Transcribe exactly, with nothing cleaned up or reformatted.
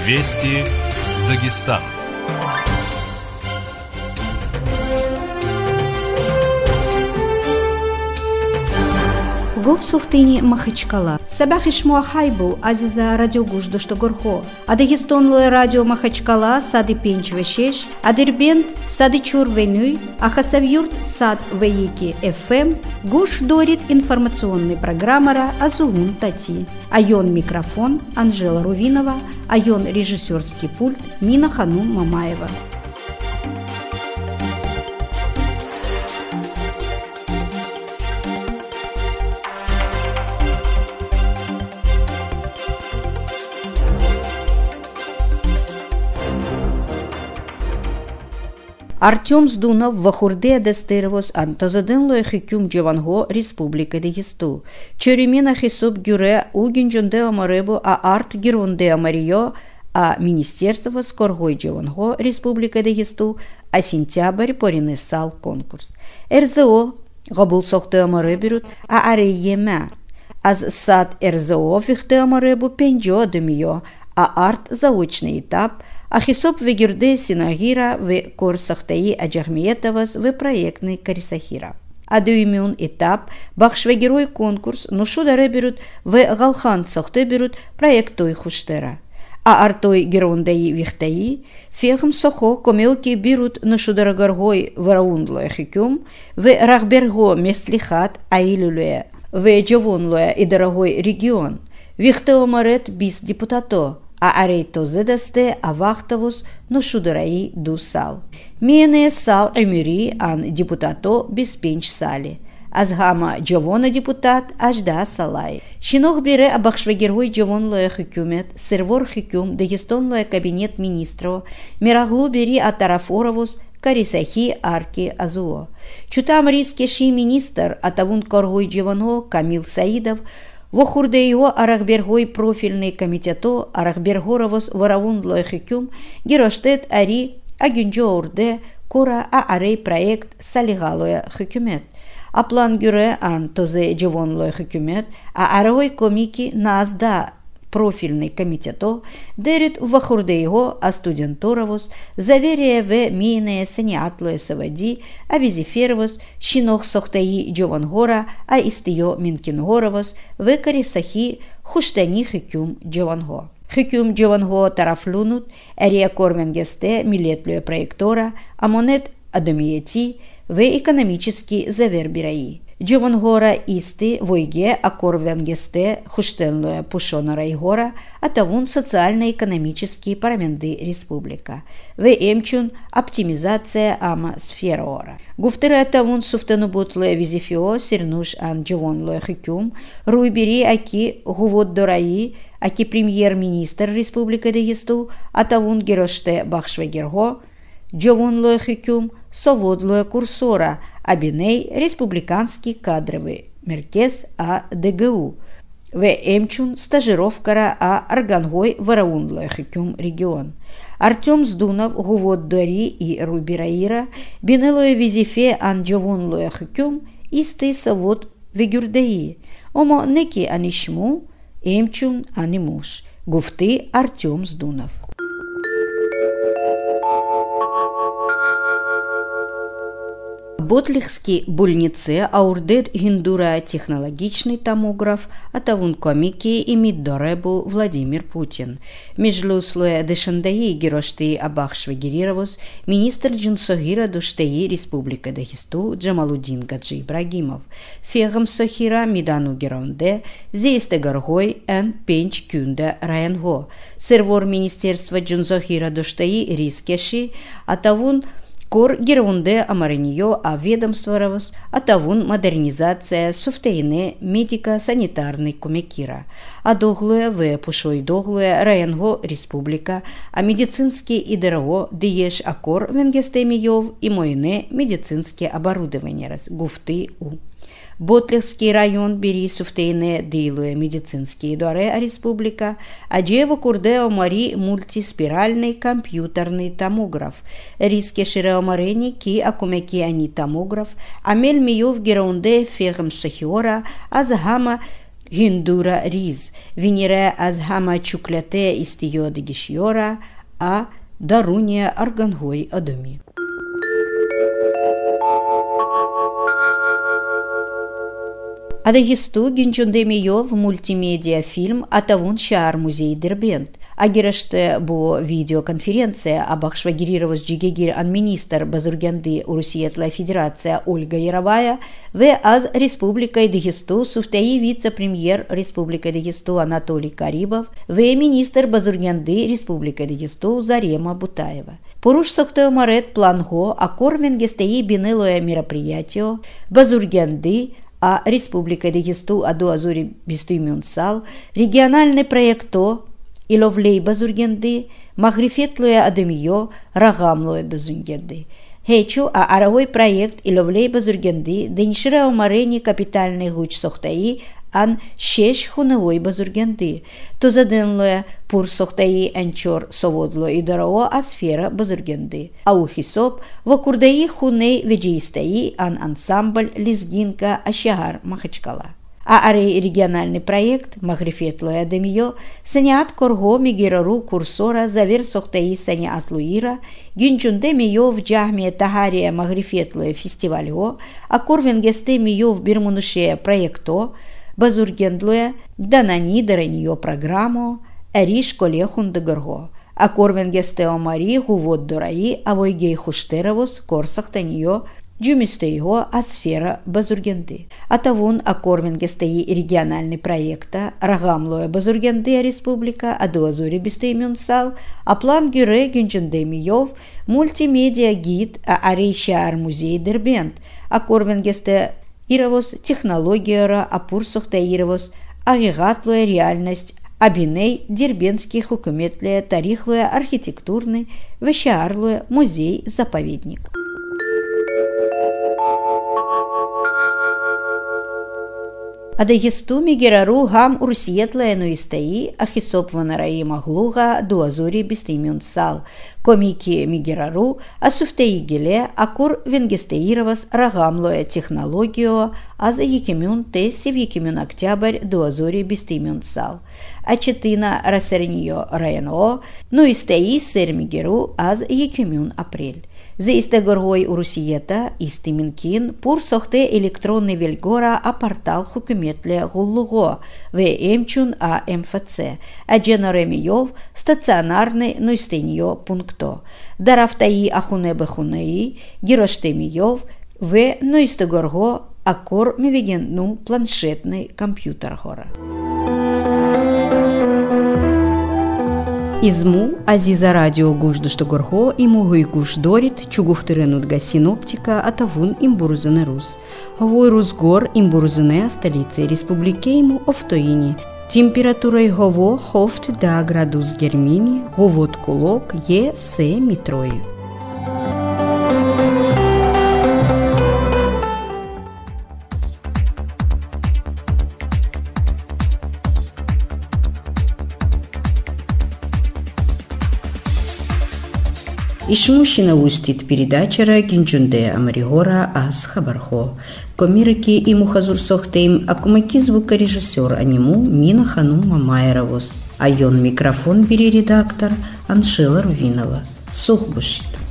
Вести Дагестан. Гов сухтыни Махачкала. Сабах ишмуа хайбу азиза радиогуш доштогорхо. Адагистонлое радио Махачкала сады пенчвешеш, адербент сады чурвенуй, ахасавюрт сад вейки эф эм, гуш дорит информационный программара Азугун Тати. Айон микрофон Анжела Рувинова, айон режиссерский пульт Нина Ханум Мамаева. Артем Сдунов вахурде дестервос антозаденлое хикюм Джованго Республика Дагесту. Черемина хисоб гюре угинджонде амаребо а арт геронде амарио а Министерство скоргой Джованго Республика Дагесту а сентябрь поринесал конкурс. РЗО габул сохте амаребирут а арееме. Аз сад РЗО фихте амаребо пенджо демио а арт заочный этап Ахисоп вегюрде синагира в корсахтаи аджахмиетовас в проектный карисахира. Адуимюн этап бахшвегерой конкурс нушуда берут в галхан сахте берут проектой хуштера. А артой герондаи вихтаи фехм сохо комелки берут нушударагаргой в раундлое хикюм в рахберго меслихат аилюле в джавонлое и дорогой регион. Вихтеомарет бис депутато. А арейто зедасте авахтавус но шудараи ду сал. Мене сал эмири ан депутато беспенч сали. Азгама джавона депутат ажда салай. Шинох бере абахшвегергой джавон лоя хикюмет, сервор хикюм, дагестон лоя кабинет министров, мираглу бери атарафоровус, карисахи арки азуо. Чутам рискеши министр атавун коргой джавоно Камил Саидов, Вохурде его арахбергой профильный комитето арахбергоровос воравундлой хикюм героштет ари агюнджо урде кора а арей проект салигалоя хикюмет. А план гюре ан тозе джавонлой хикюмет а арой комики назда профильный комитето дерет вохурде его а студенторовос заверие в мине сениатлое савади а визиферовос шинох сохтаи джавангора а истио минкингоровос в карисахи хуштани хикюм джаванго. Хикюм джаванго тарафлунут эрия корвенгесте милетлюе проектора а монет адомиети в экономический завербираи. Джавангора исти войге а корвенгесте хуштелное пушона райгора а тавун социально-экономические параменды республика. В эмчун оптимизация ама сферора. Гуфтере тавун суфтенубутле визифио сирнуш ан джавонлое хикюм руйбери аки гувод дораи аки премьер-министр республика Дагесту а тавун героште бахшвегерго Джавонлое хикюм соводлое курсора Абиней республиканский кадровый меркез а ДГУ. В эмчун стажировкара а Аргангой вараунлое хикюм регион. Артем Сдунов гувод дори и рубираира бинелое визифе ан джавонлое хикюм истый совод вегюрдаи. Омо неки анишму эмчун анимуш. Гуфты Артем Сдунов. Ботлихский больнице аурдет гиндура технологичный томограф, а тавун комики и миддоребу Владимир Путин. Межлюслое дешандаи герошты абахшвегерировус министр Джунсогира душтаи Республика Дагесту Джамалудин Гаджи Ибрагимов. Фегам Сохира мидану геронде зейсте горгой эн пенч кюнде раянго. Сервор министерства Джунсогира душтаи рискеши, а тавун Кор герунде амариньо а ведомстворовос, а тавун модернизация суфтейне медико-санитарный комекира, а доглуя в пушой доглуя районго республика, а медицинский и дорого диеш акор венгестемиев и мойне медицинские оборудование раз гуфты у. Ботлихский район бери суфтейне дилуя медицинские дворе республика, а джево курдео мари мультиспиральный компьютерный томограф, риски ширео марени ки акумеки ани томограф, амель миев гераунде ферм сахиора, а загама Гіндура різ, вініре аз гама чукляте істіо дегішйора, а дарунія аргангой адомі. Адагисту гинчундемиев мультимедиа-фильм «Атавун Шаар музей Дербент». Агиреште бо видеоконференция абахшвагирировас джигегир анминистр Базургянды Урусиетла Федерация Ольга Яровая в аз Республика Дагесту суфтаи вице-премьер Республика Дагесту Анатолий Карибов в министр Базургянды Республика Дагесту Зарема Бутаева. Поруш соктеомарет планго акор венгестаи бинелое мероприятие Базургянды а Республика Дагесту аду азури бистуймюнсал, региональный проекто Иловлей Базургенды, Махрифетлуя Адемио, Рагамлуя Базургенды. Хечу а аравой проект Иловлей Базургенды, деньшира умарени капитальный гуч сохтаи, ан шеш хуневой Базургенды. То заденлуя пур сохтаи анчор соводло и дарао асфера Базургенды. А ухисоп вакурдаи хуней веджиистаи ан ансамбль Лизгинка Ашагар Махачкала. А арей региональный проект Махрифетлуя Адемио саниат корго мигерару курсора завер сохтаи саниат луира гинчунде мио в джахме тахария Махрифетлуя фестивалё, а корвенгесте мио в бирмунуше проекто Базургендлуя данани дараньо программу эриш колехун дегорго. А корвенгесте омари гувод дораи авойгей хуштеровос корсахтаньо Джумистейго асфера Базургенды. Атавун акорвенгестей региональный проекта Рагамлоя Базургенды Республика Адуазури Бистеймюнсал, а план Гюре Гюнчендемиев мультимедиа гид а Арейшаар музей Дербент, акорвенгесте Ировос технология апурсохта Ировос агрегатлуя реальность Абиней Дербентский хукуметлия тарихлуя архитектурный вещаарлуя музей-заповедник. Адагисту мигерару гам урсиетлая нуистаи ахисоп ванараи маглуга дуазури бистеймюнсал. Комики мигерару асуфтаи геле акур венгестеировас рагамлоя технологию аза якимюн тесси в якимюн октябрь дуазури бистеймюнсал. А четына расернио районо нуистаи сер мигеру аз якимюн апрель. За истегоргой урусиета истиминкин пур сохте электронный вельгора а портал хукуметле гуллуго в эмчун а МФЦ, а дженоремиев стационарный нуистеньо пункто. Дарафтаи ахуне бехунеи гироштемиев в нуистегорго акор мивигенну планшетный компьютер гора. Изму Азиза радио гуждышты горго и мугуй гуш дорит чугуфтыренутга синоптика атавун имбурзыны рус. Ховой русгор имбурзыне столицы республики ему Офтоини. Температура гово хофт да градус гермини, говот кулок е се митрои. Ишмущина устит передачара гинчунде амаригора аз хабархо. Комирики и мухазур сохтейм акумаки звукорежиссер аниму Мина Хану Мамайровос. А йон микрофон бери редактор Аншела Рувинова. Сухбушит.